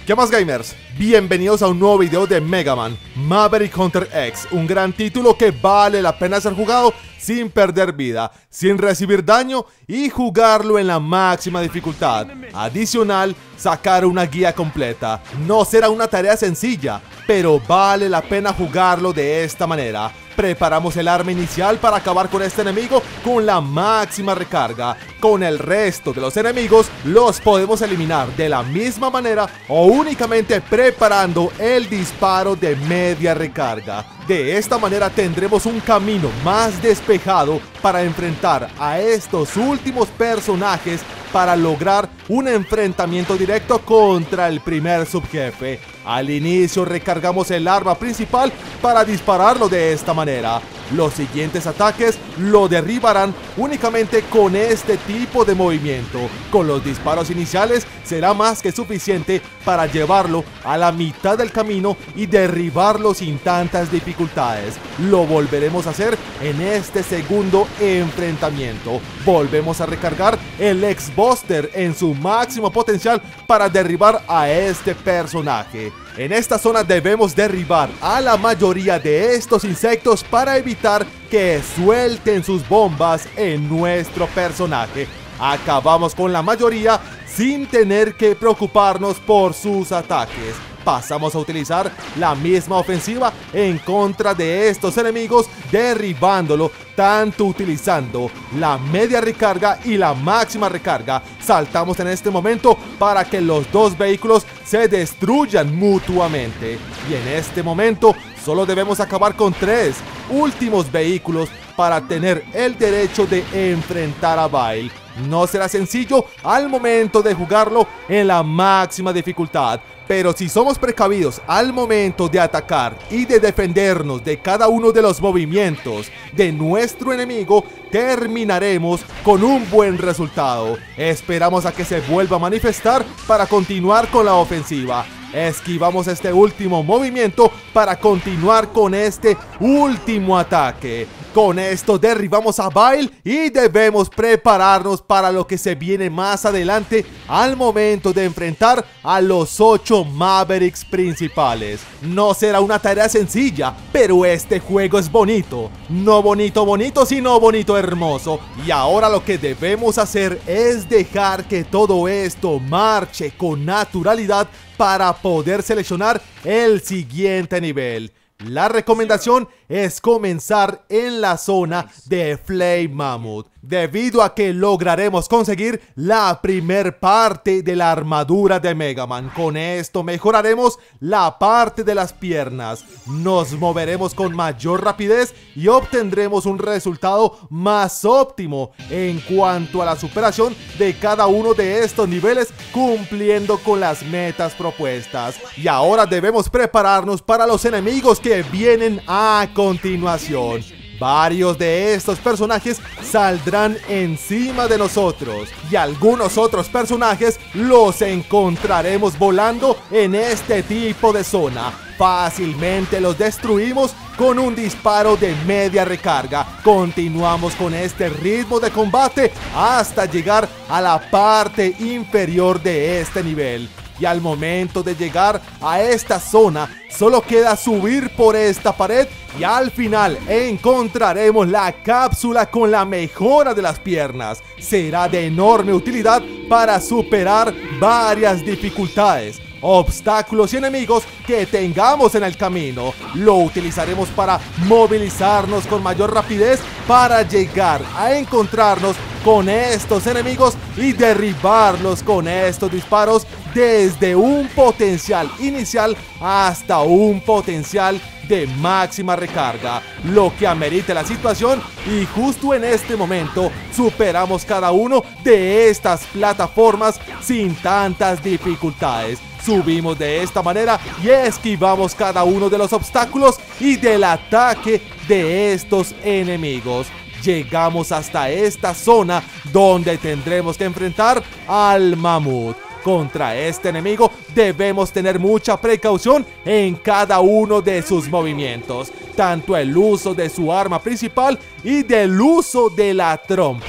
¿Qué más, gamers? Bienvenidos a un nuevo video de Mega Man Maverick Hunter X, un gran título que vale la pena ser jugado sin perder vida, sin recibir daño y jugarlo en la máxima dificultad. Adicional, sacar una guía completa. No será una tarea sencilla, pero vale la pena jugarlo de esta manera. Preparamos el arma inicial para acabar con este enemigo con la máxima recarga. Con el resto de los enemigos los podemos eliminar de la misma manera o únicamente preparando el disparo de media recarga. De esta manera tendremos un camino más despejado para enfrentar a estos últimos personajes para lograr un enfrentamiento directo contra el primer subjefe. Al inicio recargamos el arma principal para dispararlo de esta manera. Los siguientes ataques lo derribarán únicamente con este tipo de movimiento. Con los disparos iniciales será más que suficiente para llevarlo a la mitad del camino y derribarlo sin tantas dificultades. Lo volveremos a hacer en este segundo enfrentamiento. Volvemos a recargar el X-Buster en su máximo potencial para derribar a este personaje. En esta zona debemos derribar a la mayoría de estos insectos para evitar que suelten sus bombas en nuestro personaje. Acabamos con la mayoría sin tener que preocuparnos por sus ataques. Pasamos a utilizar la misma ofensiva en contra de estos enemigos, derribándolo tanto utilizando la media recarga y la máxima recarga. Saltamos en este momento para que los dos vehículos se destruyan mutuamente. Y en este momento solo debemos acabar con 3 últimos vehículos para tener el derecho de enfrentar a Bail. No será sencillo al momento de jugarlo en la máxima dificultad, pero si somos precavidos al momento de atacar y de defendernos de cada uno de los movimientos de nuestro enemigo, terminaremos con un buen resultado. Esperamos a que se vuelva a manifestar para continuar con la ofensiva. Esquivamos este último movimiento para continuar con este último ataque. Con esto derribamos a Bail y debemos prepararnos para lo que se viene más adelante al momento de enfrentar a los 8 Mavericks principales. No será una tarea sencilla, pero este juego es bonito. No bonito bonito, sino bonito hermoso. Y ahora lo que debemos hacer es dejar que todo esto marche con naturalidad para poder seleccionar el siguiente nivel. La recomendación es comenzar en la zona de Flame Mammoth, debido a que lograremos conseguir la primer parte de la armadura de Mega Man. Con esto mejoraremos la parte de las piernas, nos moveremos con mayor rapidez y obtendremos un resultado más óptimo en cuanto a la superación de cada uno de estos niveles, cumpliendo con las metas propuestas. Y ahora debemos prepararnos para los enemigos que vienen a continuación. Varios de estos personajes saldrán encima de nosotros y algunos otros personajes los encontraremos volando en este tipo de zona. Fácilmente los destruimos con un disparo de media recarga. Continuamos con este ritmo de combate hasta llegar a la parte inferior de este nivel. Y al momento de llegar a esta zona, solo queda subir por esta pared y al final encontraremos la cápsula con la mejora de las piernas. Será de enorme utilidad para superar varias dificultades, obstáculos y enemigos que tengamos en el camino. Lo utilizaremos para movilizarnos con mayor rapidez para llegar a encontrarnos con estos enemigos y derribarlos con estos disparos desde un potencial inicial hasta un potencial de máxima recarga, lo que amerite la situación. Y justo en este momento superamos cada uno de estas plataformas sin tantas dificultades. Subimos de esta manera y esquivamos cada uno de los obstáculos y del ataque de estos enemigos. Llegamos hasta esta zona donde tendremos que enfrentar al mamut. Contra este enemigo debemos tener mucha precaución en cada uno de sus movimientos, tanto el uso de su arma principal y del uso de la trompa.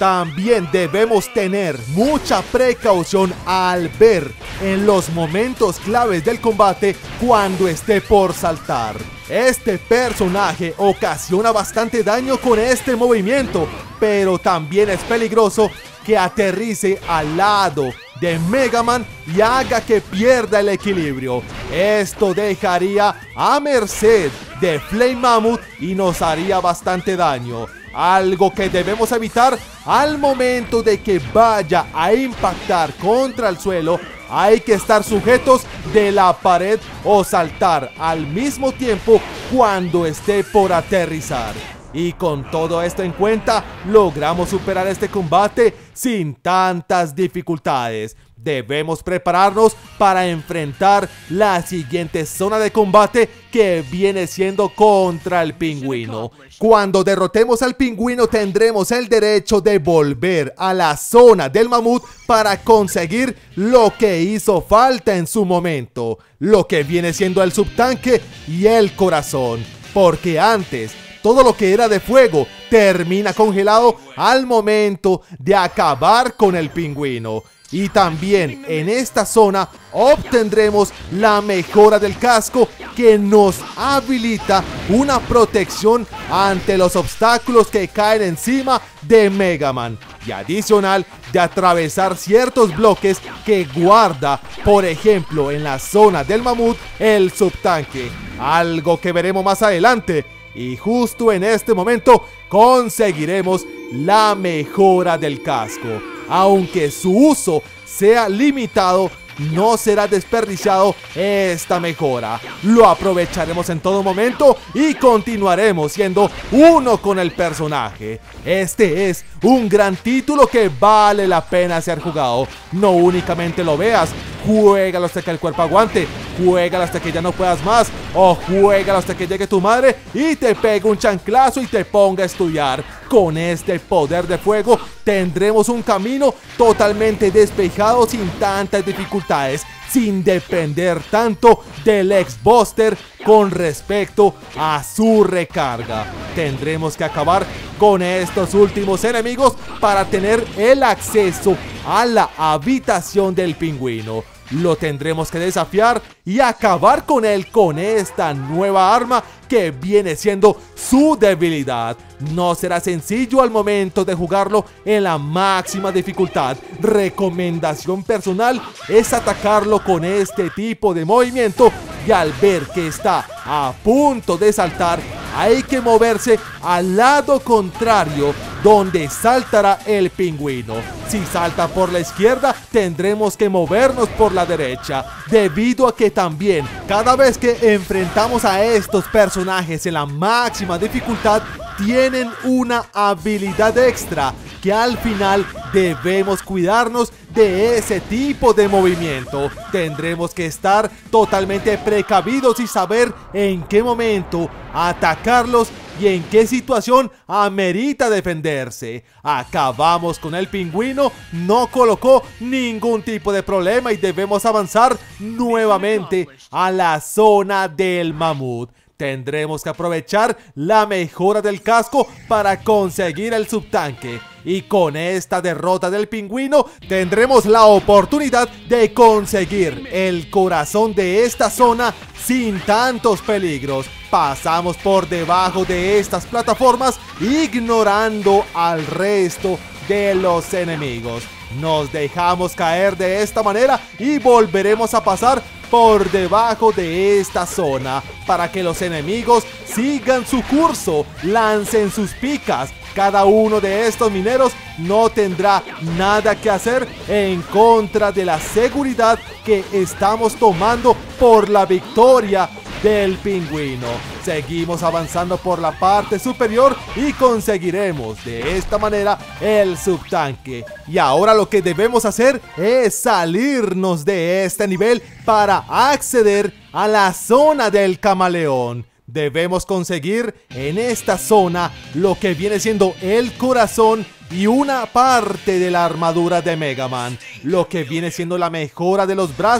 También debemos tener mucha precaución al ver en los momentos claves del combate cuando esté por saltar. Este personaje ocasiona bastante daño con este movimiento, pero también es peligroso que aterrice al lado de Mega Man y haga que pierda el equilibrio. Esto dejaría a merced de Flame Mammoth y nos haría bastante daño. Algo que debemos evitar al momento de que vaya a impactar contra el suelo. Hay que estar sujetos de la pared o saltar al mismo tiempo cuando esté por aterrizar. Y con todo esto en cuenta, logramos superar este combate sin tantas dificultades. Debemos prepararnos para enfrentar la siguiente zona de combate, que viene siendo contra el pingüino. Cuando derrotemos al pingüino tendremos el derecho de volver a la zona del mamut para conseguir lo que hizo falta en su momento, lo que viene siendo el subtanque y el corazón, porque antes todo lo que era de fuego termina congelado al momento de acabar con el pingüino. Y también en esta zona obtendremos la mejora del casco, que nos habilita una protección ante los obstáculos que caen encima de Mega Man, y adicional de atravesar ciertos bloques que guarda, por ejemplo en la zona del mamut, el subtanque, algo que veremos más adelante. Y justo en este momento conseguiremos la mejora del casco. Aunque su uso sea limitado, no será desperdiciado esta mejora. Lo aprovecharemos en todo momento y continuaremos siendo uno con el personaje. Este es un gran título que vale la pena ser jugado. No únicamente lo veas, juégalo hasta que el cuerpo aguante, juégalo hasta que ya no puedas más, o juégalo hasta que llegue tu madre y te pegue un chanclazo y te ponga a estudiar. Con este poder de fuego tendremos un camino totalmente despejado sin tantas dificultades, sin depender tanto del X-Buster con respecto a su recarga. Tendremos que acabar con estos últimos enemigos para tener el acceso a la habitación del pingüino. Lo tendremos que desafiar y acabar con él con esta nueva arma que viene siendo su debilidad. No será sencillo al momento de jugarlo en la máxima dificultad. Recomendación personal es atacarlo con este tipo de movimiento, y al ver que está a punto de saltar, hay que moverse al lado contrario donde saltará el pingüino. Si salta por la izquierda, tendremos que movernos por la derecha, debido a que también cada vez que enfrentamos a estos personajes en la máxima dificultad, tienen una habilidad extra, que al final debemos cuidarnos de ese tipo de movimiento. Tendremos que estar totalmente precavidos y saber en qué momento atacarlos y en qué situación amerita defenderse. Acabamos con el pingüino, no colocó ningún tipo de problema y debemos avanzar nuevamente a la zona del mamut. Tendremos que aprovechar la mejora del casco para conseguir el subtanque. Y con esta derrota del pingüino tendremos la oportunidad de conseguir el corazón de esta zona sin tantos peligros. Pasamos por debajo de estas plataformas, ignorando al resto de los enemigos. Nos dejamos caer de esta manera y volveremos a pasar por debajo de esta zona para que los enemigos sigan su curso, lancen sus picas. Cada uno de estos mineros no tendrá nada que hacer en contra de la seguridad que estamos tomando por la victoria del pingüino. Seguimos avanzando por la parte superior y conseguiremos de esta manera el subtanque. Y ahora lo que debemos hacer es salirnos de este nivel para acceder a la zona del camaleón. Debemos conseguir en esta zona lo que viene siendo el corazón y una parte de la armadura de Mega Man, lo que viene siendo la mejora de los brazos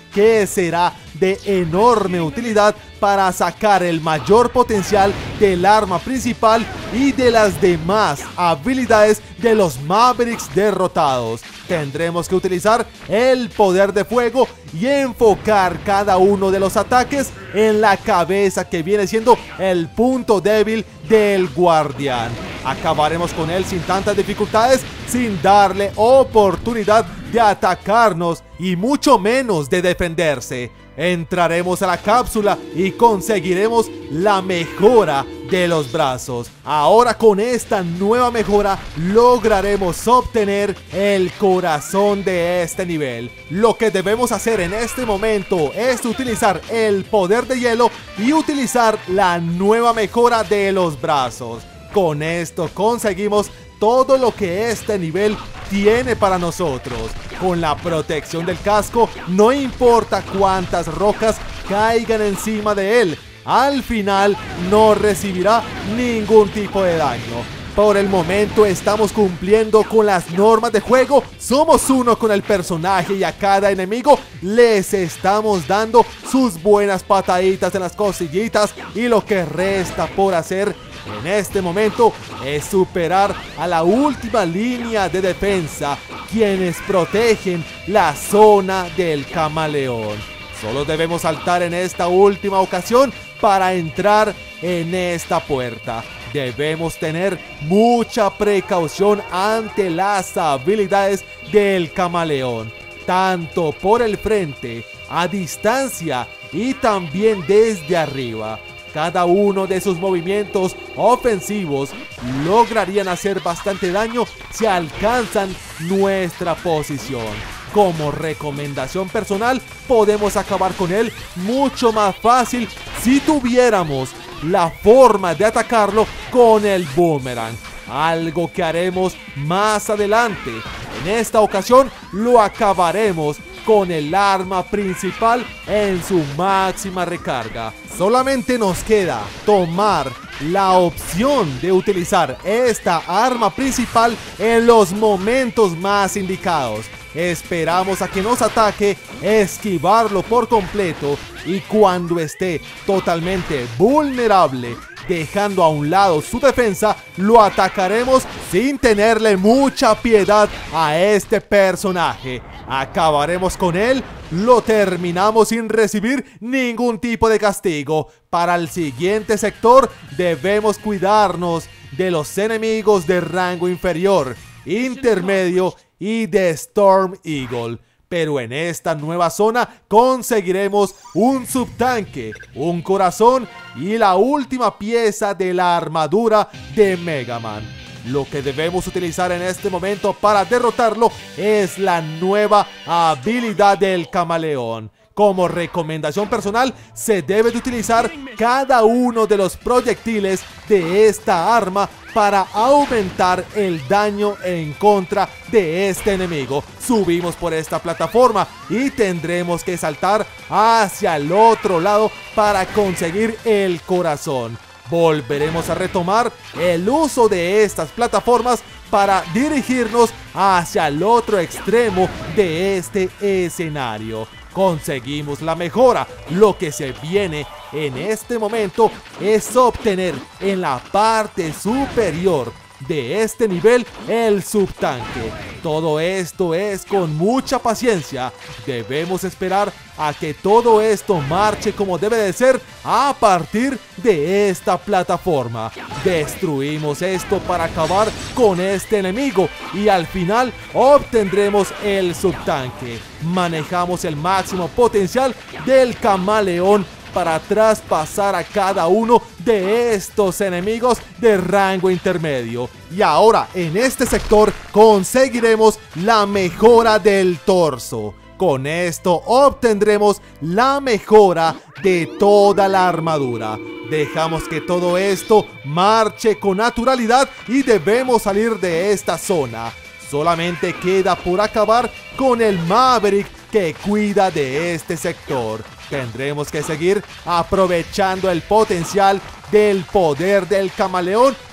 que será de enorme utilidad para sacar el mayor potencial del arma principal y de las demás habilidades de los Mavericks derrotados. Tendremos que utilizar el poder de fuego y enfocar cada uno de los ataques en la cabeza, que viene siendo el punto débil del guardián. Acabaremos con él sin tantas dificultades, sin darle oportunidad de atacarnos y mucho menos de defenderse. Entraremos a la cápsula y conseguiremos la mejora de los brazos. Ahora, con esta nueva mejora lograremos obtener el corazón de este nivel. Lo que debemos hacer en este momento es utilizar el poder de hielo y utilizar la nueva mejora de los brazos. Con esto conseguimos todo lo que este nivel tiene para nosotros. Con la protección del casco, no importa cuántas rocas caigan encima de él, al final no recibirá ningún tipo de daño. Por el momento estamos cumpliendo con las normas de juego, somos uno con el personaje y a cada enemigo les estamos dando sus buenas pataditas en las costillitas, y lo que resta por hacer en este momento es superar a la última línea de defensa, quienes protegen la zona del camaleón. Solo debemos saltar en esta última ocasión para entrar en esta puerta. Debemos tener mucha precaución ante las habilidades del camaleón, tanto por el frente, a distancia y también desde arriba. Cada uno de sus movimientos ofensivos lograrían hacer bastante daño si alcanzan nuestra posición. Como recomendación personal, podemos acabar con él mucho más fácil si tuviéramos la forma de atacarlo con el boomerang, algo que haremos más adelante. En esta ocasión lo acabaremos con el arma principal en su máxima recarga. Solamente nos queda tomar la opción de utilizar esta arma principal en los momentos más indicados. Esperamos a que nos ataque, esquivarlo por completo, y cuando esté totalmente vulnerable, dejando a un lado su defensa, lo atacaremos sin tenerle mucha piedad a este personaje. Acabaremos con él, lo terminamos sin recibir ningún tipo de castigo. Para el siguiente sector debemos cuidarnos de los enemigos de rango inferior, intermedio y de Storm Eagle. Pero en esta nueva zona conseguiremos un subtanque, un corazón y la última pieza de la armadura de Mega Man. Lo que debemos utilizar en este momento para derrotarlo es la nueva habilidad del camaleón. Como recomendación personal, se debe de utilizar cada uno de los proyectiles de esta arma para aumentar el daño en contra de este enemigo. Subimos por esta plataforma y tendremos que saltar hacia el otro lado para conseguir el corazón. Volveremos a retomar el uso de estas plataformas para dirigirnos hacia el otro extremo de este escenario. Conseguimos la mejora. Lo que se viene en este momento es obtener en la parte superior de este nivel el subtanque. Todo esto es con mucha paciencia. Debemos esperar a que todo esto marche como debe de ser a partir de esta plataforma. Destruimos esto para acabar con este enemigo y al final obtendremos el subtanque. Manejamos el máximo potencial del camaleón para traspasar a cada uno de estos enemigos de rango intermedio. Y ahora en este sector conseguiremos la mejora del torso. Con esto obtendremos la mejora de toda la armadura. Dejamos que todo esto marche con naturalidad y debemos salir de esta zona. Solamente queda por acabar con el Maverick que cuida de este sector. Tendremos que seguir aprovechando el potencial del poder del camaleón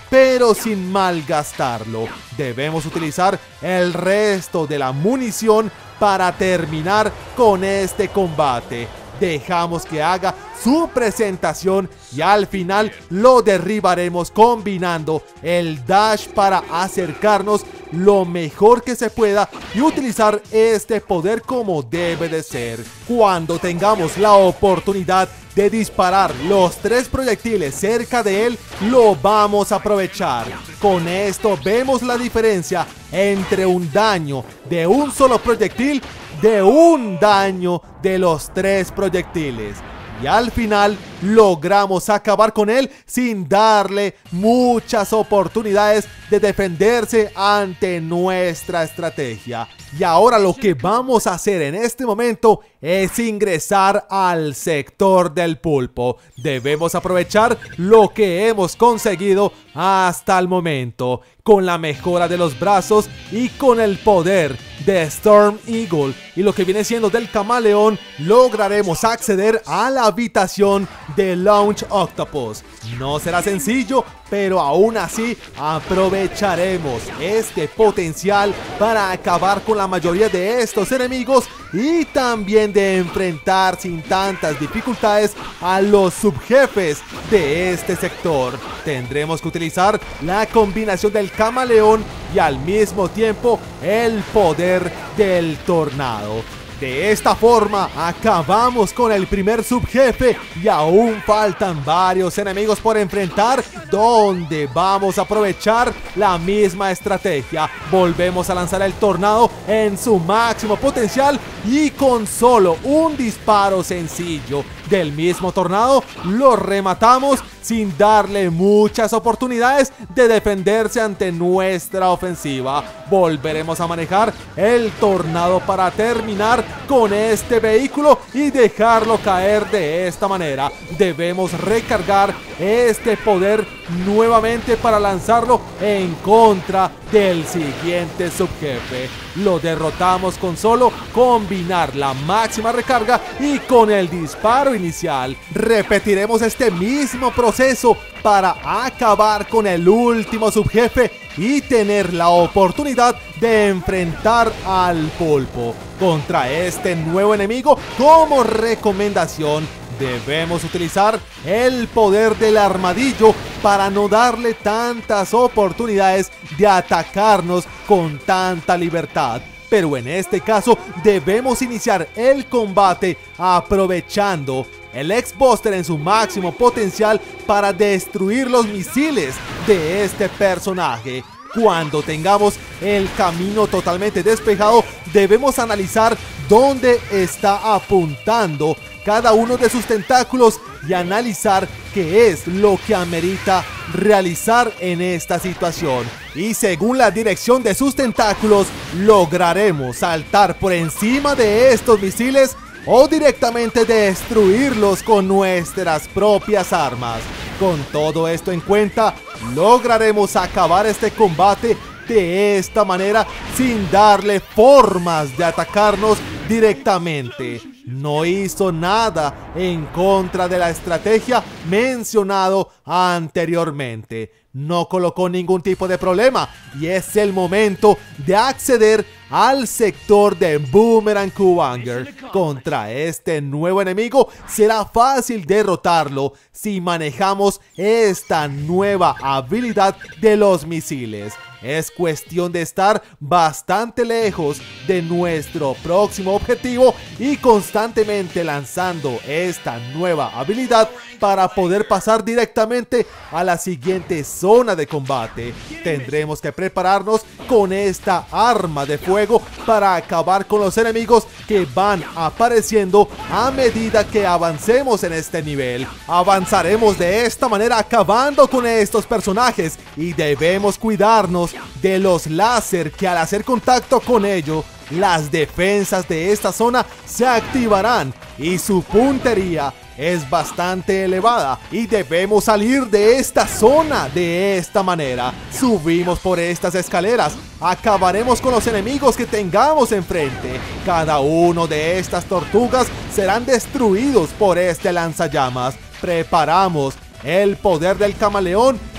pero sin malgastarlo. Debemos utilizar el resto de la munición para terminar con este combate. Dejamos que haga su presentación y al final lo derribaremos combinando el dash para acercarnos lo mejor que se pueda y utilizar este poder como debe de ser. Cuando tengamos la oportunidad de disparar los 3 proyectiles cerca de él, lo vamos a aprovechar. Con esto vemos la diferencia entre un daño de un solo proyectil de un daño de los 3 proyectiles. Y al final logramos acabar con él sin darle muchas oportunidades de defenderse ante nuestra estrategia. Y ahora lo que vamos a hacer en este momento es ingresar al sector del pulpo. Debemos aprovechar lo que hemos conseguido hasta el momento, con la mejora de los brazos y con el poder de Storm Eagle y lo que viene siendo del camaleón, lograremos acceder a la habitación de Launch Octopus. No será sencillo, pero aún así aprovecharemos este potencial para acabar con la mayoría de estos enemigos y también de enfrentar sin tantas dificultades a los subjefes de este sector. Tendremos que utilizar la combinación del camaleón y al mismo tiempo el poder del tornado. De esta forma acabamos con el primer subjefe y aún faltan varios enemigos por enfrentar, donde vamos a aprovechar la misma estrategia. Volvemos a lanzar el tornado en su máximo potencial y con solo un disparo sencillo del mismo tornado lo rematamos sin darle muchas oportunidades de defenderse ante nuestra ofensiva. Volveremos a manejar el tornado para terminar con este vehículo y dejarlo caer de esta manera. Debemos recargar este poder nuevamente para lanzarlo en contra del siguiente subjefe. Lo derrotamos con solo combinar la máxima recarga y con el disparo inicial. Repetiremos este mismo proceso para acabar con el último subjefe y tener la oportunidad de enfrentar al pulpo. Contra este nuevo enemigo, como recomendación, debemos utilizar el poder del armadillo para no darle tantas oportunidades de atacarnos con tanta libertad. Pero en este caso debemos iniciar el combate aprovechando el X-Buster en su máximo potencial para destruir los misiles de este personaje. Cuando tengamos el camino totalmente despejado, debemos analizar dónde está apuntando cada uno de sus tentáculos y analizar qué es lo que amerita realizar en esta situación. Y según la dirección de sus tentáculos, lograremos saltar por encima de estos misiles o directamente destruirlos con nuestras propias armas. Con todo esto en cuenta, lograremos acabar este combate de esta manera sin darle formas de atacarnos directamente. No hizo nada en contra de la estrategia mencionado anteriormente. No colocó ningún tipo de problema y es el momento de acceder al sector de Boomerang Kuwanger. Contra este nuevo enemigo será fácil derrotarlo si manejamos esta nueva habilidad de los misiles. Es cuestión de estar bastante lejos de nuestro próximo objetivo y constantemente lanzando esta nueva habilidad para poder pasar directamente a la siguiente zona de combate. Tendremos que prepararnos con esta arma de fuego para acabar con los enemigos que van apareciendo a medida que avancemos en este nivel. Avanzaremos de esta manera acabando con estos personajes y debemos cuidarnos de los láser que al hacer contacto con ello, las defensas de esta zona se activarán y su puntería es bastante elevada y debemos salir de esta zona de esta manera. Subimos por estas escaleras, acabaremos con los enemigos que tengamos enfrente. Cada uno de estas tortugas serán destruidos por este lanzallamas. Preparamos el poder del camaleón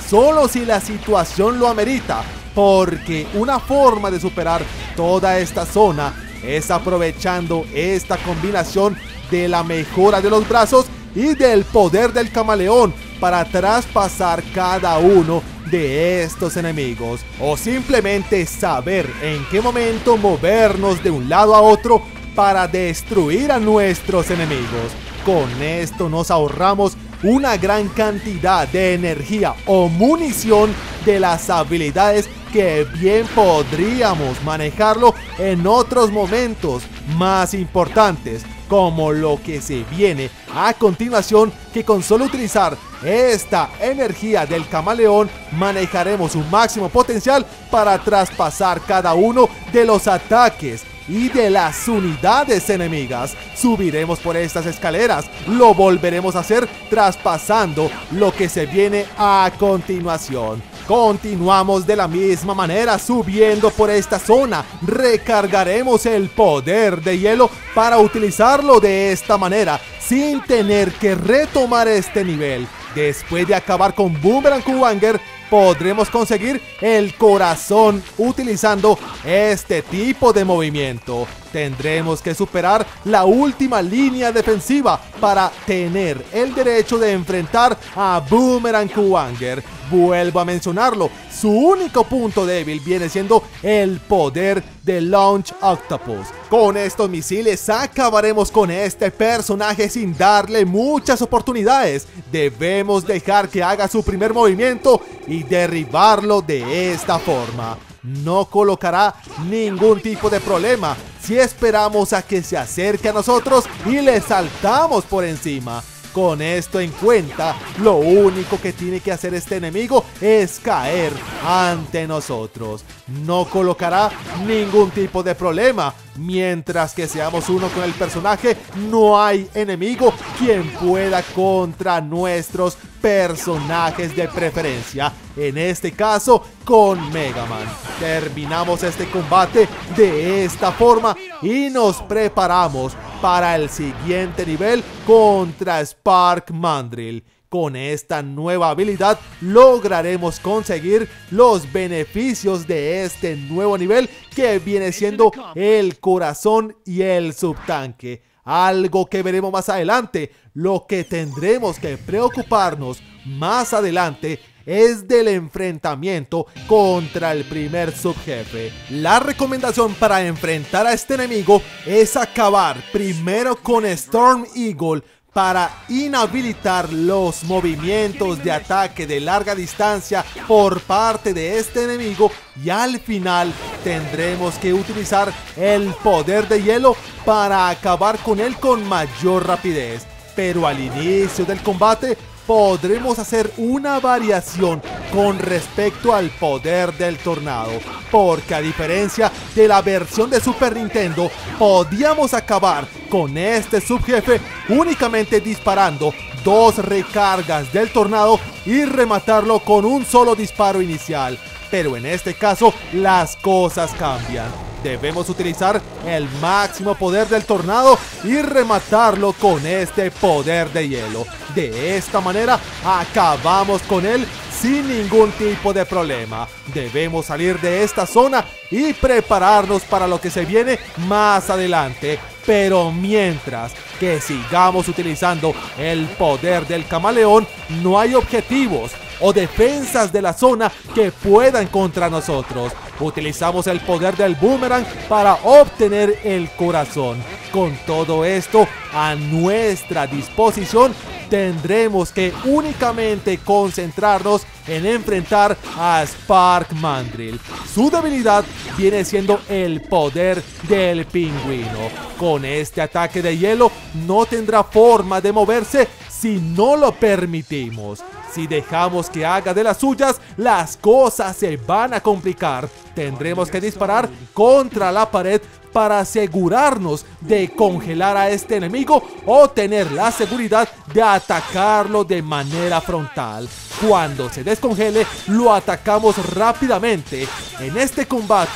solo si la situación lo amerita, porque una forma de superar toda esta zona es aprovechando esta combinación de la mejora de los brazos y del poder del camaleón para traspasar cada uno de estos enemigos, o simplemente saber en qué momento movernos de un lado a otro para destruir a nuestros enemigos. Con esto nos ahorramos una gran cantidad de energía o munición de las habilidades que bien podríamos manejarlo en otros momentos más importantes, como lo que se viene a continuación, que con solo utilizar esta energía del camaleón manejaremos un máximo potencial para traspasar cada uno de los ataques y de las unidades enemigas. Subiremos por estas escaleras, lo volveremos a hacer traspasando lo que se viene a continuación. Continuamos de la misma manera subiendo por esta zona, recargaremos el poder de hielo para utilizarlo de esta manera sin tener que retomar este nivel. Después de acabar con Boomerang Kuwanger, podremos conseguir el corazón utilizando este tipo de movimiento. Tendremos que superar la última línea defensiva para tener el derecho de enfrentar a Boomerang Kuwanger. Vuelvo a mencionarlo, su único punto débil viene siendo el poder de Launch Octopus. Con estos misiles acabaremos con este personaje sin darle muchas oportunidades. Debemos dejar que haga su primer movimiento y derribarlo de esta forma. No colocará ningún tipo de problema si esperamos a que se acerque a nosotros y le saltamos por encima. Con esto en cuenta, lo único que tiene que hacer este enemigo es caer ante nosotros. No colocará ningún tipo de problema. Mientras que seamos uno con el personaje, no hay enemigo quien pueda contra nuestros personajes de preferencia. En este caso, con Mega Man. Terminamos este combate de esta forma y nos preparamos para el siguiente nivel contra Spark Mandrill. Con esta nueva habilidad lograremos conseguir los beneficios de este nuevo nivel, que viene siendo el corazón y el subtanque. Algo que veremos más adelante. Lo que tendremos que preocuparnos más adelante es del enfrentamiento contra el primer subjefe. La recomendación para enfrentar a este enemigo es acabar primero con Storm Eagle para inhabilitar los movimientos de ataque de larga distancia por parte de este enemigo, y al final tendremos que utilizar el poder de hielo para acabar con él con mayor rapidez. Pero al inicio del combate podremos hacer una variación con respecto al poder del tornado, porque a diferencia de la versión de Super Nintendo, podíamos acabar con este subjefe únicamente disparando 2 recargas del tornado y rematarlo con un solo disparo inicial. Pero en este caso las cosas cambian. Debemos utilizar el máximo poder del tornado y rematarlo con este poder de hielo. De esta manera acabamos con él sin ningún tipo de problema. Debemos salir de esta zona y prepararnos para lo que se viene más adelante. Pero mientras que sigamos utilizando el poder del camaleón, no hay objetivos o defensas de la zona que puedan contra nosotros. Utilizamos el poder del boomerang para obtener el corazón. Con todo esto a nuestra disposición, tendremos que únicamente concentrarnos en enfrentar a Spark Mandrill. Su debilidad viene siendo el poder del pingüino. Con este ataque de hielo no tendrá forma de moverse si no lo permitimos. Si dejamos que haga de las suyas, las cosas se van a complicar. Tendremos que disparar contra la pared para asegurarnos de congelar a este enemigo o tener la seguridad de atacarlo de manera frontal. Cuando se descongele, lo atacamos rápidamente. En este combate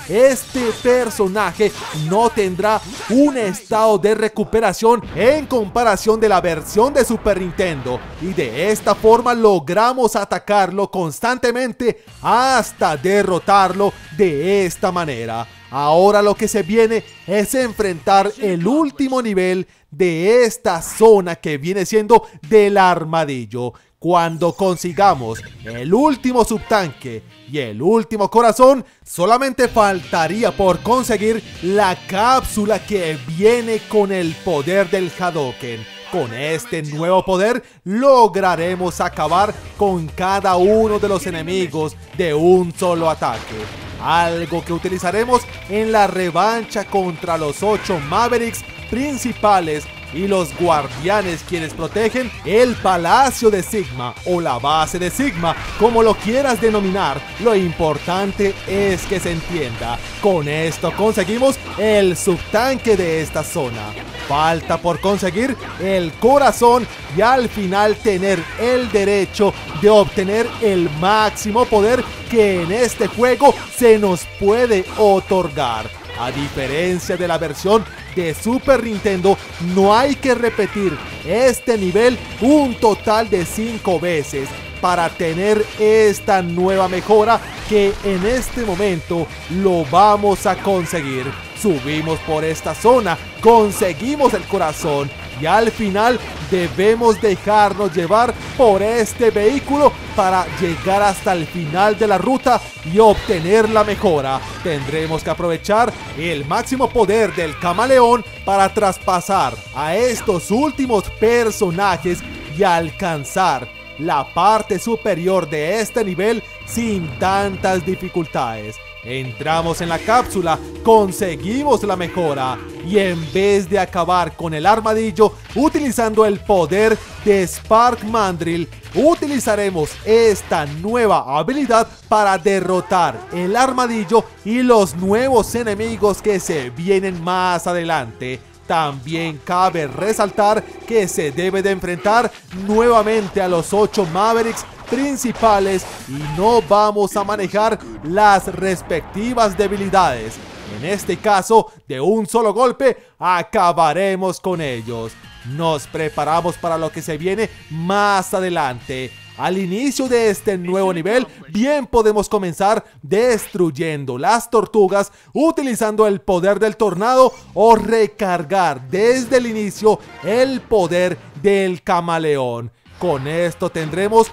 este personaje no tendrá un estado de recuperación en comparación de la versión de Super Nintendo, y de esta forma logramos atacarlo constantemente hasta derrotarlo de esta manera. Ahora lo que se viene es enfrentar el último nivel de esta zona, que viene siendo del armadillo. Cuando consigamos el último subtanque y el último corazón, solamente faltaría por conseguir la cápsula que viene con el poder del Hadouken. Con este nuevo poder lograremos acabar con cada uno de los enemigos de un solo ataque. Algo que utilizaremos en la revancha contra los 8 Mavericks principales y los guardianes, quienes protegen el Palacio de Sigma o la base de Sigma, como lo quieras denominar. Lo importante es que se entienda. Con esto conseguimos el subtanque de esta zona. Falta por conseguir el corazón y al final tener el derecho de obtener el máximo poder que en este juego se nos puede otorgar. A diferencia de la versión de Super Nintendo, no hay que repetir este nivel un total de 5 veces para tener esta nueva mejora, que en este momento lo vamos a conseguir. Subimos por esta zona, conseguimos el corazón y al final debemos dejarnos llevar por este vehículo para llegar hasta el final de la ruta y obtener la mejora. Tendremos que aprovechar el máximo poder del camaleón para traspasar a estos últimos personajes y alcanzar la parte superior de este nivel sin tantas dificultades. Entramos en la cápsula, conseguimos la mejora y en vez de acabar con el armadillo utilizando el poder de Spark Mandrill, utilizaremos esta nueva habilidad para derrotar el armadillo y los nuevos enemigos que se vienen más adelante. También cabe resaltar que se debe de enfrentar nuevamente a los 8 Mavericks principales y no vamos a manejar las respectivas debilidades. En este caso, de un solo golpe acabaremos con ellos. Nos preparamos para lo que se viene más adelante. Al inicio de este nuevo nivel, bien podemos comenzar destruyendo las tortugas utilizando el poder del tornado o recargar desde el inicio el poder del camaleón. Con esto tendremos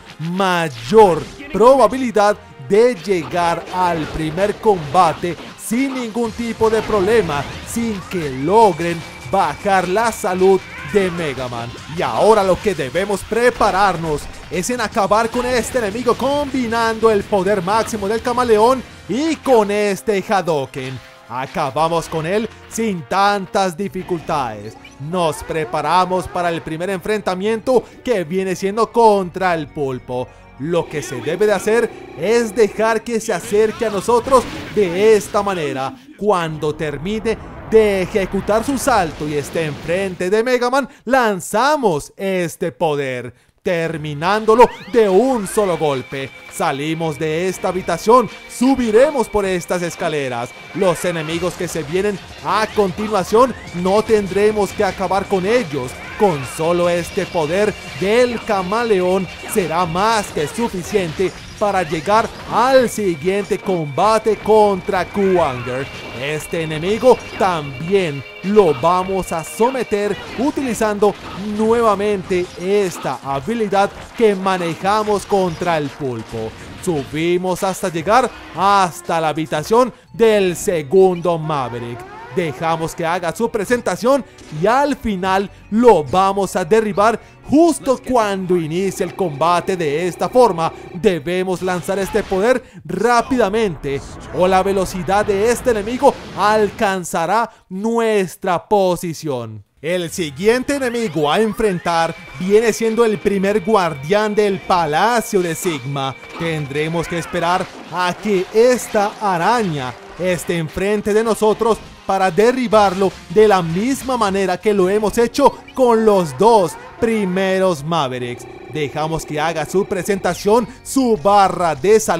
mayor probabilidad de llegar al primer combate sin ningún tipo de problema, sin que logren bajar la salud de Mega Man. Y ahora lo que debemos prepararnos es en acabar con este enemigo combinando el poder máximo del camaleón y con este Hadouken. Acabamos con él sin tantas dificultades. Nos preparamos para el primer enfrentamiento, que viene siendo contra el pulpo. Lo que se debe de hacer es dejar que se acerque a nosotros de esta manera. Cuando termine de ejecutar su salto y esté enfrente de Mega Man, lanzamos este poder, terminándolo de un solo golpe. Salimos de esta habitación, subiremos por estas escaleras. Los enemigos que se vienen a continuación no tendremos que acabar con ellos. Con solo este poder del camaleón será más que suficiente para llegar al siguiente combate contra Kuwanger. Este enemigo también lo vamos a someter utilizando nuevamente esta habilidad que manejamos contra el pulpo. Subimos hasta llegar hasta la habitación del segundo Maverick. Dejamos que haga su presentación y al final lo vamos a derribar justo cuando inicie el combate. De esta forma debemos lanzar este poder rápidamente o la velocidad de este enemigo alcanzará nuestra posición. El siguiente enemigo a enfrentar viene siendo el primer guardián del Palacio de Sigma. Tendremos que esperar a que esta araña esté enfrente de nosotros para derribarlo de la misma manera que lo hemos hecho con los dos primeros Mavericks. Dejamos que haga su presentación, su barra de salud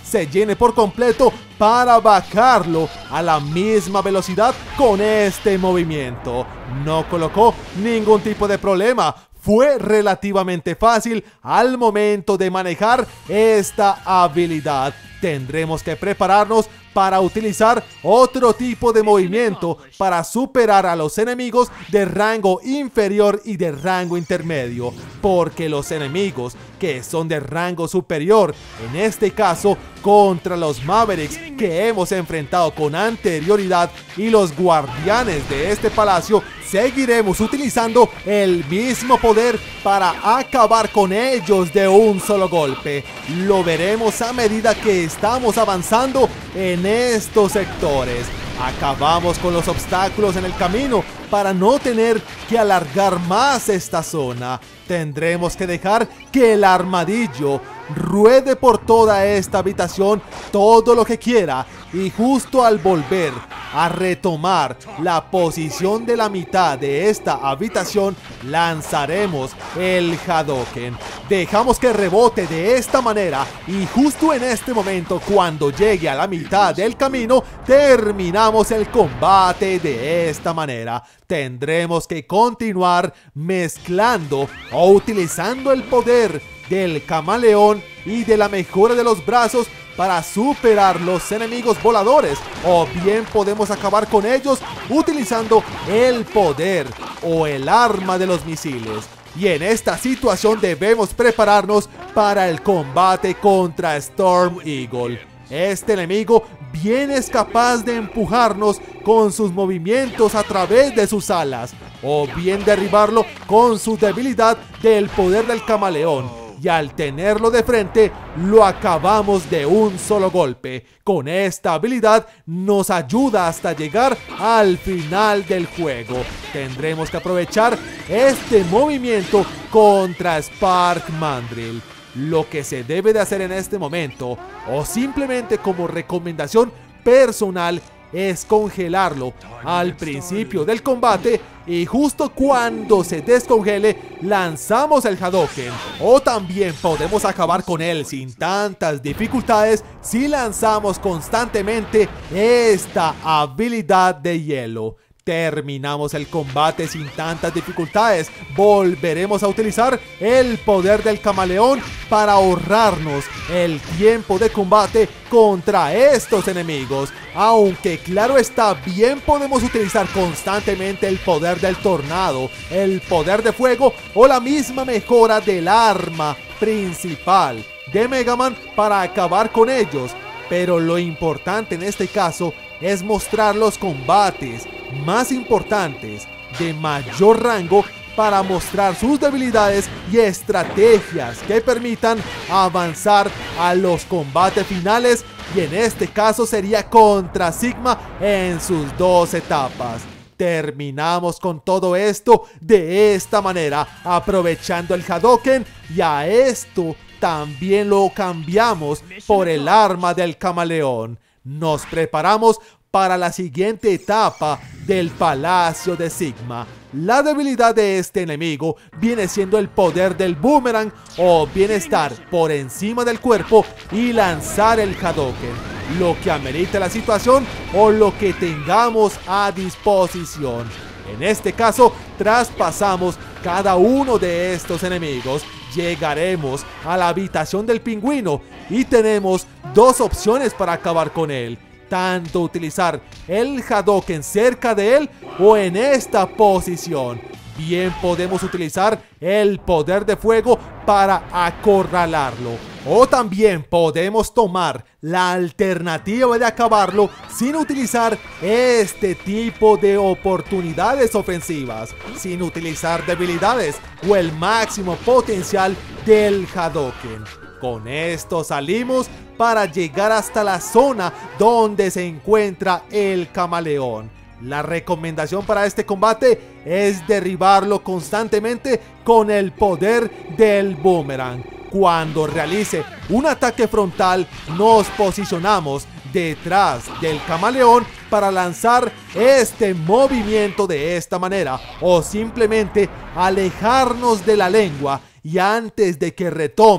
se llene por completo para bajarlo a la misma velocidad con este movimiento. No colocó ningún tipo de problema. Fue relativamente fácil al momento de manejar esta habilidad. Tendremos que prepararnos para utilizar otro tipo de movimiento para superar a los enemigos de rango inferior y de rango intermedio, porque los enemigos que son de rango superior, en este caso contra los Mavericks que hemos enfrentado con anterioridad y los guardianes de este palacio, seguiremos utilizando el mismo poder para acabar con ellos de un solo golpe. Lo veremos a medida que estamos avanzando en estos sectores. Acabamos con los obstáculos en el camino para no tener que alargar más esta zona. Tendremos que dejar que el armadillo ruede por toda esta habitación todo lo que quiera, y justo al volver a retomar la posición de la mitad de esta habitación, lanzaremos el Hadouken. Dejamos que rebote de esta manera y justo en este momento, cuando llegue a la mitad del camino, terminamos el combate de esta manera. Tendremos que continuar mezclando o utilizando el poder del camaleón y de la mejora de los brazos para superar los enemigos voladores, o bien podemos acabar con ellos utilizando el poder o el arma de los misiles. Y en esta situación debemos prepararnos para el combate contra Storm Eagle. Este enemigo bien es capaz de empujarnos con sus movimientos a través de sus alas, o bien derribarlo con su debilidad del poder del camaleón. Y al tenerlo de frente, lo acabamos de un solo golpe. Con esta habilidad nos ayuda hasta llegar al final del juego. Tendremos que aprovechar este movimiento contra Spark Mandrill. Lo que se debe de hacer en este momento, o simplemente como recomendación personal, es congelarlo al principio del combate, y justo cuando se descongele lanzamos el Hadouken. O también podemos acabar con él sin tantas dificultades si lanzamos constantemente esta habilidad de hielo. Terminamos el combate sin tantas dificultades. Volveremos a utilizar el poder del camaleón para ahorrarnos el tiempo de combate contra estos enemigos. Aunque claro está, bien podemos utilizar constantemente el poder del tornado, el poder de fuego o la misma mejora del arma principal de Mega Man para acabar con ellos. Pero lo importante en este caso es mostrar los combates más importantes, de mayor rango, para mostrar sus debilidades y estrategias que permitan avanzar a los combates finales, y en este caso sería contra Sigma en sus dos etapas. Terminamos con todo esto de esta manera, aprovechando el Hadouken, y a esto también lo cambiamos por el arma del camaleón. Nos preparamos para la siguiente etapa del Palacio de Sigma. La debilidad de este enemigo viene siendo el poder del boomerang, o bien estar por encima del cuerpo y lanzar el Hadouken, lo que amerite la situación o lo que tengamos a disposición. En este caso, traspasamos cada uno de estos enemigos, llegaremos a la habitación del pingüino y tenemos dos opciones para acabar con él. Tanto utilizar el Hadouken cerca de él o en esta posición. Bien podemos utilizar el poder de fuego para acorralarlo. O también podemos tomar la alternativa de acabarlo sin utilizar este tipo de oportunidades ofensivas, sin utilizar debilidades o el máximo potencial del Hadouken. Con esto salimos para llegar hasta la zona donde se encuentra el camaleón. La recomendación para este combate es derribarlo constantemente con el poder del boomerang. Cuando realice un ataque frontal, nos posicionamos detrás del camaleón para lanzar este movimiento de esta manera, o simplemente alejarnos de la lengua, y antes de que retome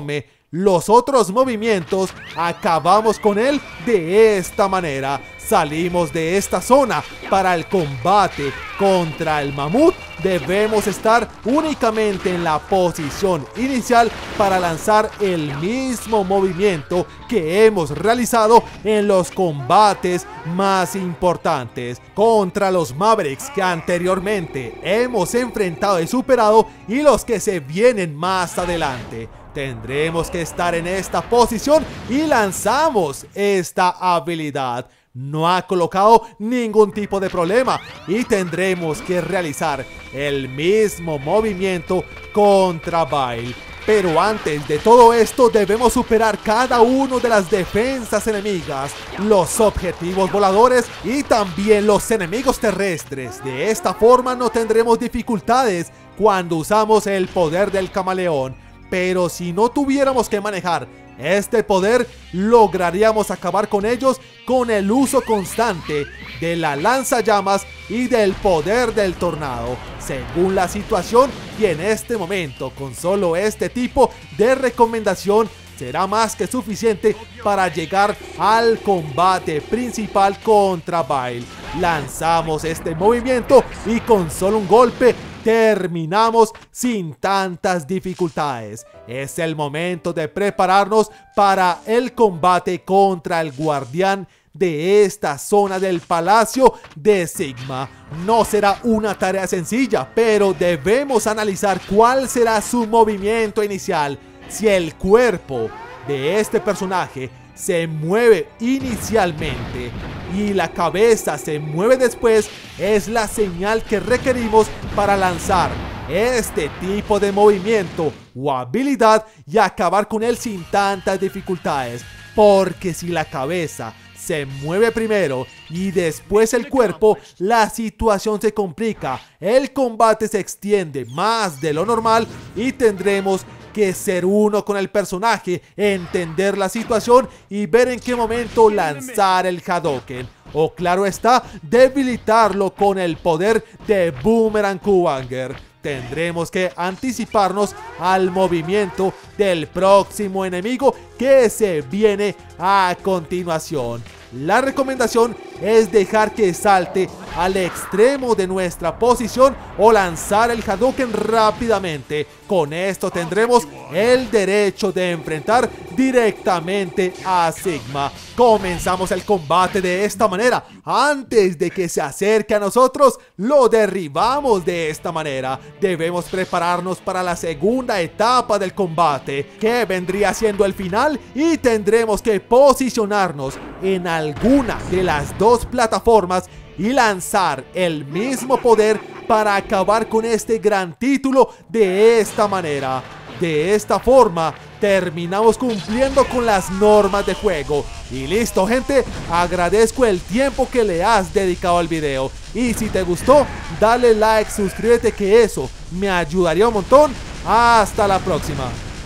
los otros movimientos acabamos con él de esta manera. Salimos de esta zona. Para el combate contra el mamut debemos estar únicamente en la posición inicial para lanzar el mismo movimiento que hemos realizado en los combates más importantes contra los Mavericks que anteriormente hemos enfrentado y superado, y los que se vienen más adelante. Tendremos que estar en esta posición y lanzamos esta habilidad. No ha colocado ningún tipo de problema y tendremos que realizar el mismo movimiento contra Bail. Pero antes de todo esto debemos superar cada una de las defensas enemigas, los objetivos voladores y también los enemigos terrestres. De esta forma no tendremos dificultades cuando usamos el poder del camaleón. Pero si no tuviéramos que manejar este poder, lograríamos acabar con ellos con el uso constante de la lanzallamas y del poder del tornado, según la situación. Y en este momento, con solo este tipo de recomendación, será más que suficiente para llegar al combate principal contra Bail. Lanzamos este movimiento y con solo un golpe terminamos sin tantas dificultades. Es el momento de prepararnos para el combate contra el guardián de esta zona del Palacio de Sigma. No será una tarea sencilla, pero debemos analizar cuál será su movimiento inicial. Si el cuerpo de este personaje se mueve inicialmente y la cabeza se mueve después, es la señal que requerimos para lanzar este tipo de movimiento o habilidad y acabar con él sin tantas dificultades. Porque si la cabeza se mueve primero y después el cuerpo, la situación se complica, el combate se extiende más de lo normal y tendremos que ser uno con el personaje, entender la situación y ver en qué momento lanzar el Hadouken. O claro está, debilitarlo con el poder de Boomerang Kuwanger. Tendremos que anticiparnos al movimiento del próximo enemigo que se viene a continuación. La recomendación es dejar que salte al extremo de nuestra posición o lanzar el Hadouken rápidamente. Con esto tendremos el derecho de enfrentar directamente a Sigma. Comenzamos el combate de esta manera. Antes de que se acerque a nosotros, lo derribamos de esta manera. Debemos prepararnos para la segunda etapa del combate, que vendría siendo el final, y tendremos que posicionarnos en alguna de las dos plataformas y lanzar el mismo poder para acabar con este gran título de esta manera. De esta forma terminamos cumpliendo con las normas de juego. Y listo, gente, agradezco el tiempo que le has dedicado al video. Y si te gustó, dale like, suscríbete, que eso me ayudaría un montón. Hasta la próxima.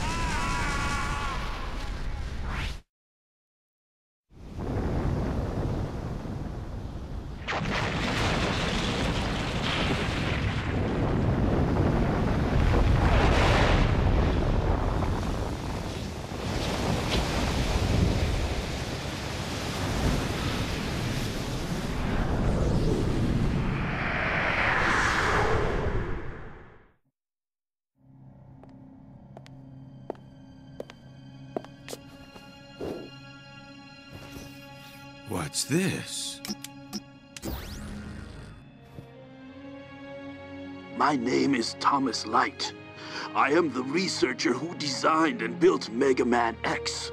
What's this? My name is Thomas Light. I am the researcher who designed and built Mega Man X.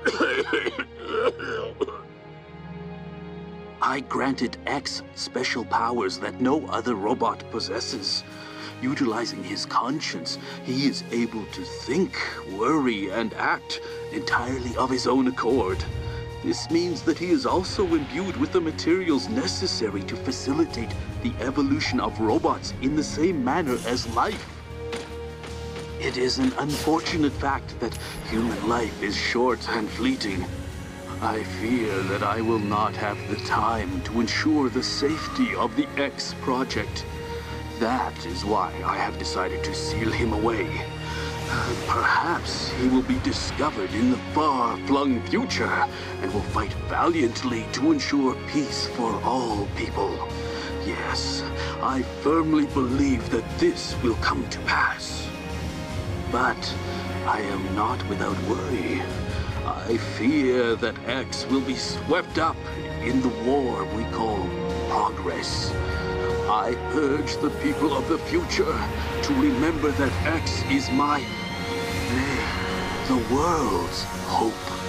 I granted X special powers that no other robot possesses. Utilizing his conscience, he is able to think, worry, and act entirely of his own accord. This means that he is also imbued with the materials necessary to facilitate the evolution of robots in the same manner as life. It is an unfortunate fact that human life is short and fleeting. I fear that I will not have the time to ensure the safety of the X project. That is why I have decided to seal him away. Perhaps he will be discovered in the far-flung future and will fight valiantly to ensure peace for all people. Yes, I firmly believe that this will come to pass. But I am not without worry. I fear that X will be swept up in the war we call progress. I urge the people of the future to remember that X is my, nay, the world's hope.